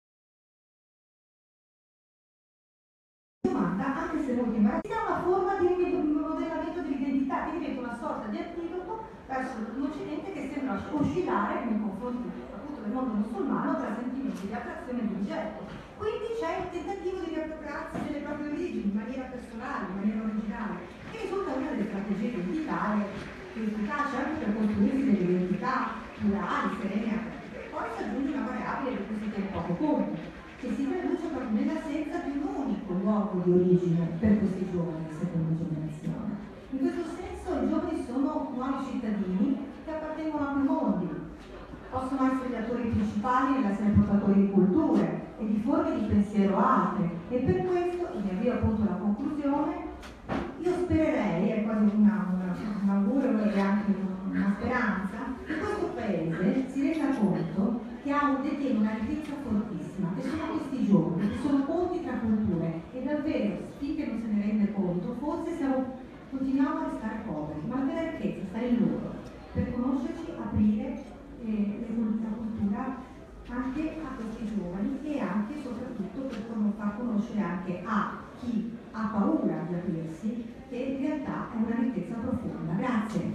domanda, anche se molto imbarazzata, una forma di un modellamento dell'identità che diventa una sorta di antidoto verso l'Occidente che sembra oscillare nei confronti appunto del mondo musulmano tra sentimenti di attrazione e di rigetto. Quindi c'è il tentativo di riappropriarsi delle proprie origini in maniera personale, in maniera originale, che risulta una delle strategie identitarie più efficaci anche per costruirsi delle identità plurali, serene e aperte. Poi si aggiunge una variabile di cui si tiene poco conto, che si traduce proprio nell'assenza di un unico luogo di origine per questi giovani di seconda generazione. In questo senso i giovani sono nuovi cittadini che appartengono a più mondi, possono essere gli attori principali nell'essere portatori di culture, e di forme di pensiero altre, e per questo, e mi avvio appunto alla conclusione, io spererei, è quasi una, una, un augurio e anche una speranza, che questo Paese si renda conto che ha un detiene una ricchezza fortissima, che sono questi giovani, che sono ponti tra culture, e davvero, finché non se ne rende conto, forse siamo, continuiamo a restare poveri, ma la vera ricchezza sta in loro, per conoscerci, aprire eh, la cultura anche a questi giovani e anche e soprattutto per far conoscere anche a chi ha paura di aprirsi che in realtà è una ricchezza profonda. Grazie.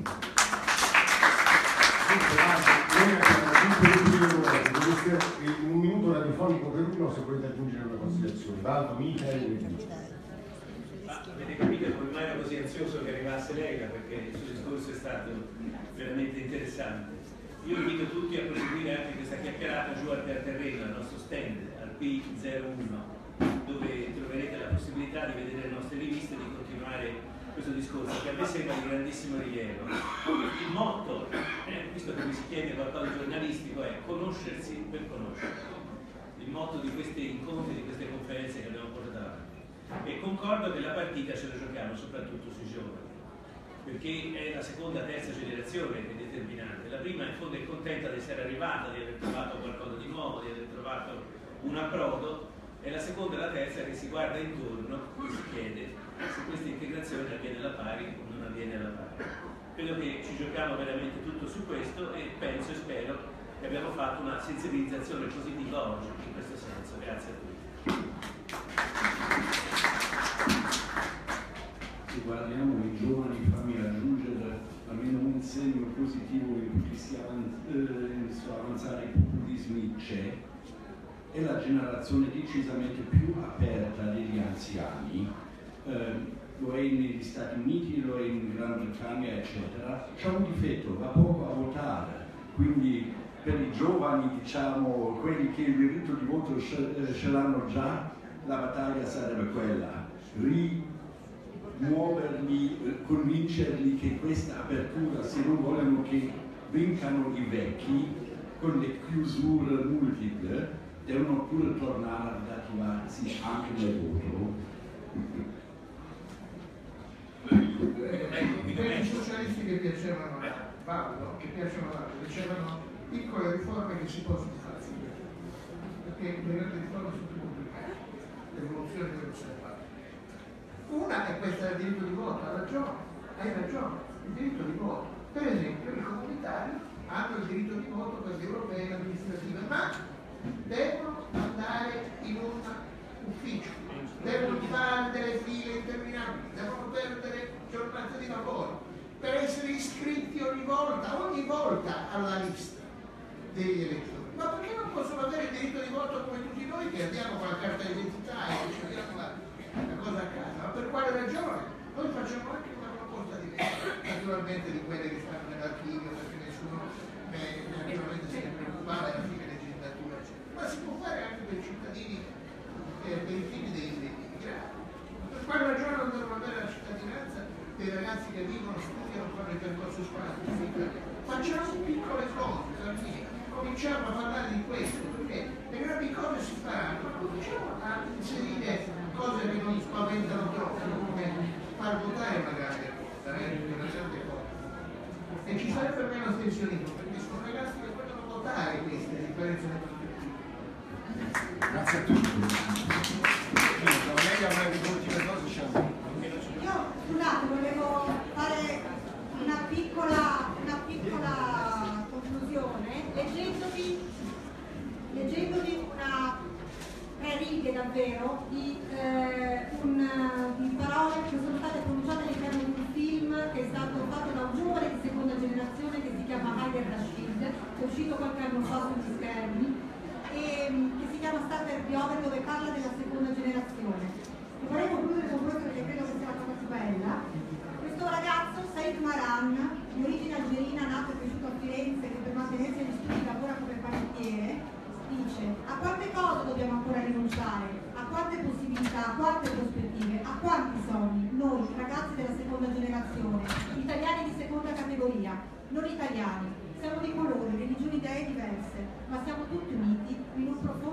Un minuto radiofonico per uno, se volete aggiungere una considerazione. Valdo, Michael. Ah, avete capito come mai ero così ansioso che arrivasse Lega, perché il suo discorso è stato veramente interessante. Io invito tutti a proseguire anche questa chiacchierata giù al terreno, al nostro stand, al P zero uno, dove troverete la possibilità di vedere le nostre riviste e di continuare questo discorso, che a me sembra di grandissimo rilievo. Il motto, eh, visto che mi si chiede qualcosa di giornalistico, è conoscersi per conoscersi. Il motto di questi incontri, di queste conferenze che abbiamo portato avanti. E concordo che la partita ce la giochiamo soprattutto sui giovani, perché è la seconda, terza generazione che è determinante. La prima in fondo è contenta di essere arrivata, di aver trovato qualcosa di nuovo, di aver trovato un approdo, e la seconda e la terza che si guarda intorno e si chiede se questa integrazione avviene alla pari o non avviene alla pari. Credo che ci giochiamo veramente tutto su questo e penso e spero che abbiamo fatto una sensibilizzazione positiva oggi in questo senso. Grazie a tutti. Se guardiamo i giovani, fammi raggiungere almeno un segno positivo in cui si avanza, avanzare i populismi c'è, è la generazione decisamente più aperta degli anziani, eh, lo è negli Stati Uniti, lo è in Gran Bretagna, eccetera. C'è un difetto, va poco a votare, quindi per i giovani, diciamo, quelli che il diritto di voto ce, ce l'hanno già, la battaglia sarebbe quella, rimuoverli, convincerli che questa apertura, se non vogliono che vincano i vecchi con le chiusure multiple, devono pure tornare ad attivarsi anche nel voto. I socialisti che piacevano a Paolo, che piacevano a Paolo, dicevano piccole riforme che si possono fare, perché le grandi riforme sono più complicate, l'evoluzione deve essere fatta. Una è questa del diritto di voto, ha ragione, hai ragione, il diritto di voto. Per esempio i comunitari hanno il diritto di voto per le europee e le amministrative, ma devono andare in un ufficio, devono fare delle file interminabili, devono perdere giornate di lavoro per essere iscritti ogni volta, ogni volta alla lista degli elettori. Ma perché non possono avere il diritto di voto come tutti noi che andiamo con la carta d'identità e riceviamo la, la cosa a casa? Ma per quale ragione? Noi facciamo anche una proposta diversa, naturalmente di quelle che stanno nell'archivio, perché nessuno eh, naturalmente se ne preoccupava alla fine legislatura, eccetera. Ma si può fare anche per i cittadini, eh, per i figli dei, dei immigrati. Per quale ragione non devono avere la cittadinanza dei ragazzi che vivono, studiano, fanno il percorso scolastico? Facciamo piccole cose, Salvini. Cominciamo a parlare di questo, perché le grandi cose si faranno, ma cominciamo a inserire cose che non spaventano troppo, come far votare magari le cose, eh, una grande cosa. E ci sarebbe meno astensionismo, perché sono ragazzi che vogliono votare queste differenze nel prospettivo. Grazie a tutti. Lei avrà le ultime cose, diciamo. Io, scusate, volevo fare una piccola, una piccola conclusione leggendovi, leggendovi una tre righe davvero di, eh, un, di parole che sono state pronunciate all'interno di un film che è stato fatto da un giovane di seconda generazione che si chiama Haider Rashid, che è uscito qualche anno fa sugli schermi, e che si chiama Starter Piove, dove parla della seconda generazione. E vorrei concludere con questo perché credo che sia la cosa più bella. Questo ragazzo, Said Maran, di origine algerina, nato e cresciuto a Firenze, che per mantenersi agli studi lavora come panettiere, dice: a quante cose dobbiamo ancora rinunciare? A quante possibilità, a quante prospettive, a quanti sogni? Noi, ragazzi della seconda generazione, italiani di seconda categoria, non italiani, siamo di colore, religioni, idee diverse, ma siamo tutti uniti in un profondo